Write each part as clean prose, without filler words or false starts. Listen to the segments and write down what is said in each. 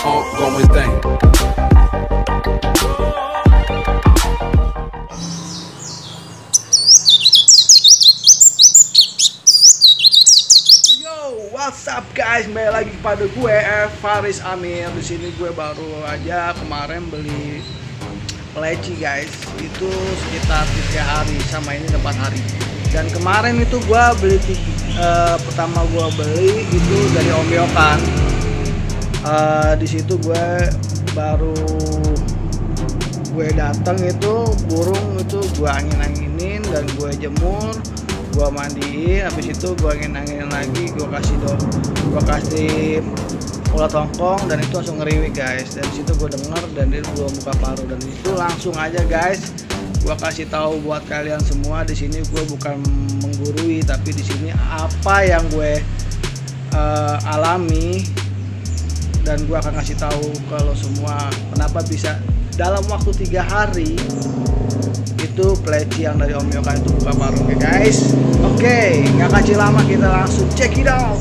ongoing thing. What's up guys, kembali lagi kepada gue Faris Amir. Di sini gue baru aja kemarin beli pleci guys. Itu sekitar 3 hari, sama ini 4 hari. Dan kemarin itu gue beli pertama gue beli itu dari Om Yokan. Di situ gue baru datang itu burung itu gue angin-anginin dan gue jemur. Gua mandiin, habis itu gua angin-anginin lagi, gua kasih ulat hongkong dan itu langsung ngeriwik guys. Dan situ gua denger dan dia belum buka paruh, dan itu langsung aja guys gua kasih tahu buat kalian semua. Di sini gua bukan menggurui, tapi di sini apa yang gue alami, dan gua akan kasih tahu kalau semua kenapa bisa dalam waktu 3 hari itu pleci yang dari Om Yokan itu buka paruh. Oke guys, nggak kasih lama, kita langsung check it out.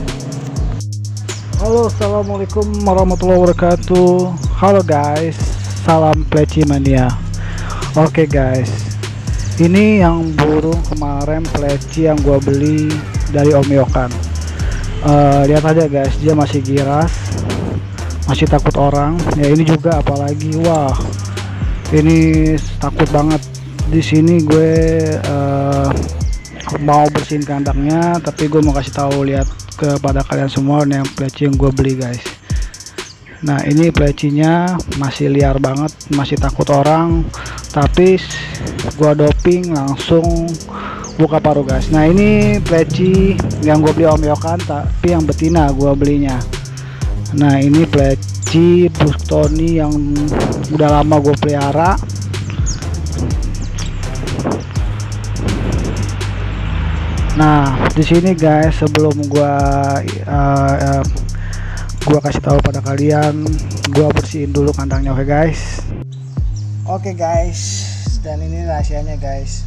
Halo, assalamualaikum warahmatullahi wabarakatuh. Halo guys, salam pleci mania. Oke guys, ini yang burung kemarin pleci yang gua beli dari Om Yokan. Lihat aja guys, dia masih giras, masih takut orang ya. Ini juga apalagi, wah ini takut banget. Di sini gue mau bersihin kandangnya, tapi gue mau kasih tahu lihat kepada kalian semua yang pleci yang gue beli guys. Nah ini plecinya masih liar banget, masih takut orang, tapi gue doping langsung buka paruh guys. Nah ini pleci yang gue beli Om Yokan, tapi yang betina gue belinya. Nah ini pleci Bustoni yang udah lama gue pelihara. Nah di sini guys, sebelum gua kasih tahu pada kalian, gua bersihin dulu kandangnya. Oke guys. Oke guys, dan ini rahasianya guys.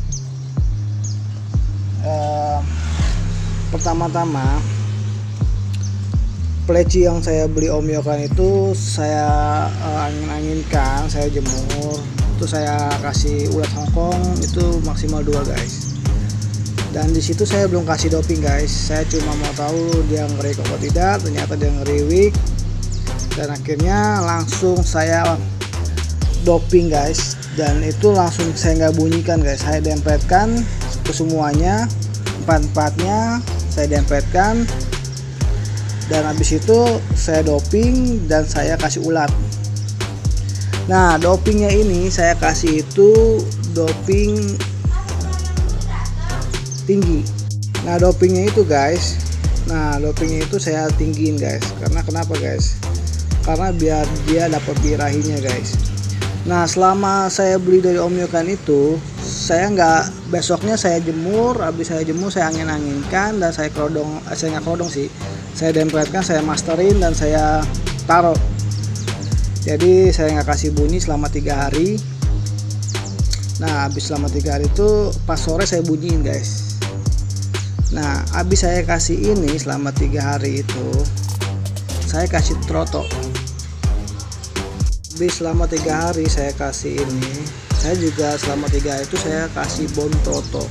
Pertama-tama pleci yang saya beli Om Yokan itu saya angin-anginkan, saya jemur, itu saya kasih ulat hongkong itu maksimal 2 guys. Dan di situ saya belum kasih doping guys, saya cuma mau tahu dia ngeriwik atau tidak. Ternyata dia ngeriwik, dan akhirnya langsung saya doping guys. Dan itu langsung saya nggak bunyikan guys, saya dempetkan ke semuanya, 4-4-nya saya dempetkan. Dan habis itu saya doping dan saya kasih ulat. Nah dopingnya ini saya kasih itu doping tinggi. Nah dopingnya itu guys, dopingnya itu saya tinggiin guys. Karena kenapa guys? Karena biar dia dapat birahinya guys. Nah selama saya beli dari Om Yokan itu, saya besoknya saya jemur, habis saya jemur saya angin-anginkan dan saya kerodong, saya nggak kerodong sih, saya dempetkan, saya masterin dan saya taruh. Jadi saya nggak kasih bunyi selama 3 hari. Nah habis selama 3 hari itu pas sore saya bunyiin guys. Nah habis saya kasih ini selama 3 hari itu saya kasih troto. Habis selama 3 hari saya kasih ini, saya juga selama 3 hari itu saya kasih bom troto.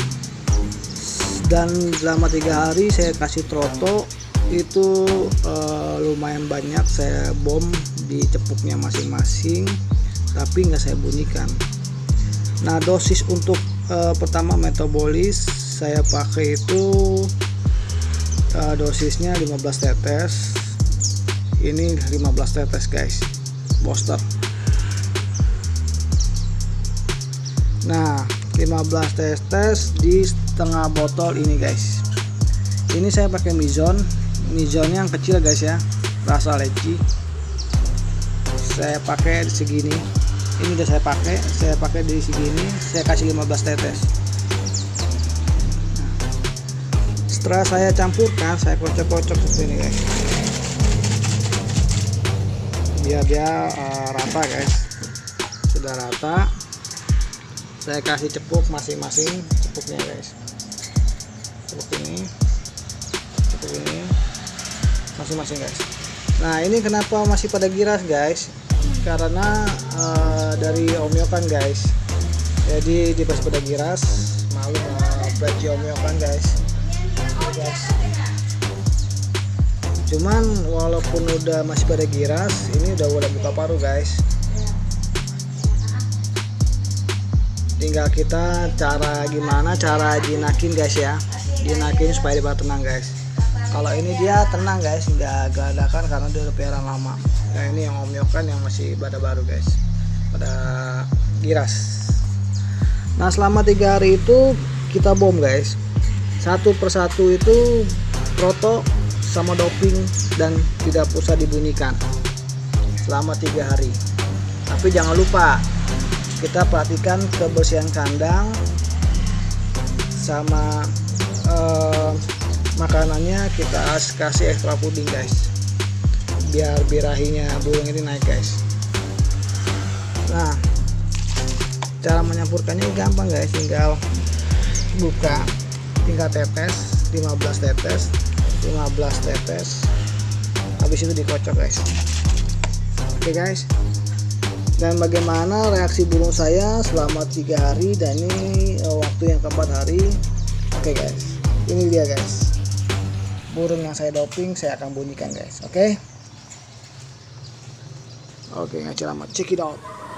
Dan selama 3 hari saya kasih troto itu lumayan banyak saya bom di cepuknya masing-masing, tapi nggak saya bunyikan. Nah dosis untuk pertama metabolis saya pakai itu dosisnya 15 tetes. Ini 15 tetes guys, booster. Nah 15 tetes di setengah botol ini guys. Ini saya pakai Mizone yang kecil guys ya, rasa leci. Saya pakai segini. Ini udah saya pakai di segini, saya kasih 15 tetes. Setelah saya campurkan, saya kocok-kocok seperti ini guys, biar dia rata guys. Sudah rata, saya kasih cepuk masing-masing cepuknya guys. Cepuk ini masing-masing guys. Nah ini kenapa masih pada giras guys, karena dari omyokan guys, jadi dia masih pada giras. Malu baju omyokan guys. Cuman walaupun udah masih pada giras, ini udah buka paruh guys. Tinggal kita gimana cara jinakin guys ya, jinakin supaya dia tenang guys. Kalau ini dia tenang guys, nggak geradakan karena dia udah peliharaan lama. Nah ini yang omyokan yang masih pada baru guys, pada giras. Nah selama 3 hari itu kita bom guys, satu persatu itu proto sama doping dan tidak usah dibunyikan selama 3 hari. Tapi jangan lupa kita perhatikan kebersihan kandang sama makanannya, kita kasih ekstra puding guys, biar birahinya burung ini naik guys. Nah cara menyampurkannya gampang guys, tinggal buka, tinggal tetes 15 tetes, habis itu dikocok guys. Oke guys, dan bagaimana reaksi burung saya selama 3 hari, dan ini waktu yang keempat hari. Oke guys, ini dia guys burung yang saya doping, saya akan bunyikan guys. Oke, nggak ceramah, check it out.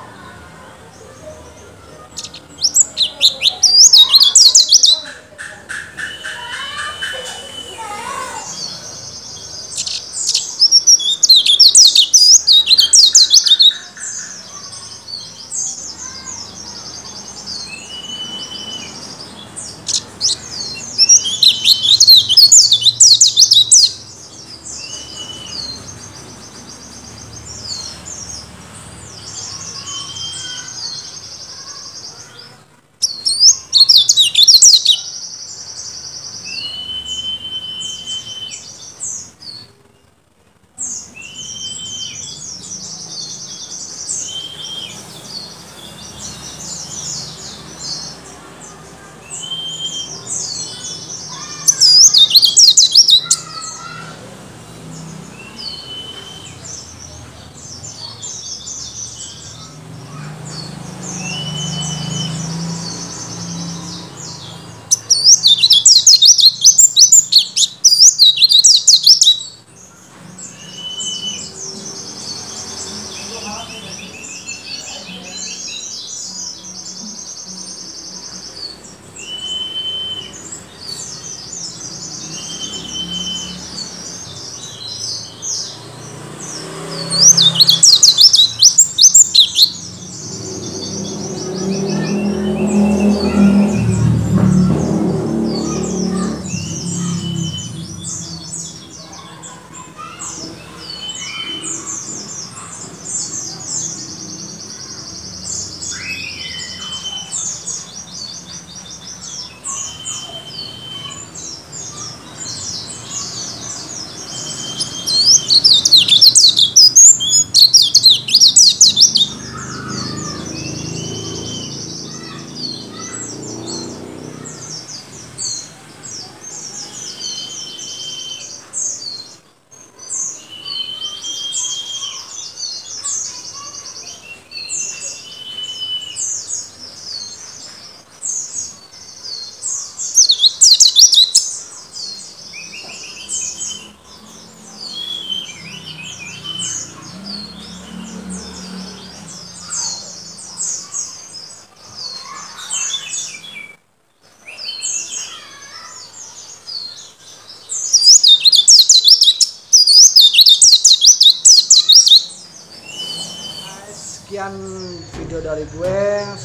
Sekian video dari gue,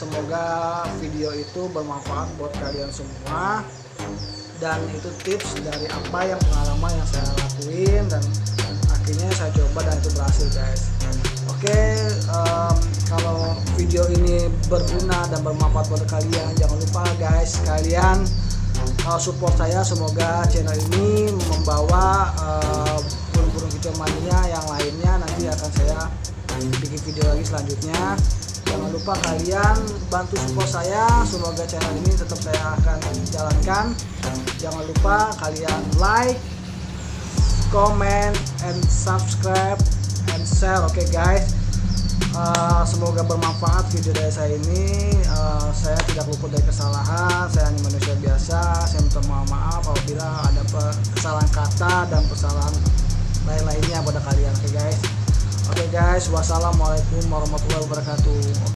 semoga video itu bermanfaat buat kalian semua, dan itu tips dari apa yang pengalaman yang saya lakuin dan akhirnya saya coba dan itu berhasil guys. Oke, kalau video ini berguna dan bermanfaat buat kalian, jangan lupa guys kalian support saya. Semoga channel ini membawa burung-burung kicau mania yang lainnya, nanti akan saya bikin video lagi selanjutnya. Jangan lupa kalian bantu support saya, semoga channel ini tetap saya akan jalankan. Jangan lupa kalian like, comment, and subscribe, and share. Oke guys, semoga bermanfaat video dari saya ini. Saya tidak luput dari kesalahan, saya hanya manusia biasa. Saya minta maaf apabila ada kesalahan kata dan kesalahan lain-lainnya pada kalian. Oke guys, wassalamualaikum warahmatullahi wabarakatuh.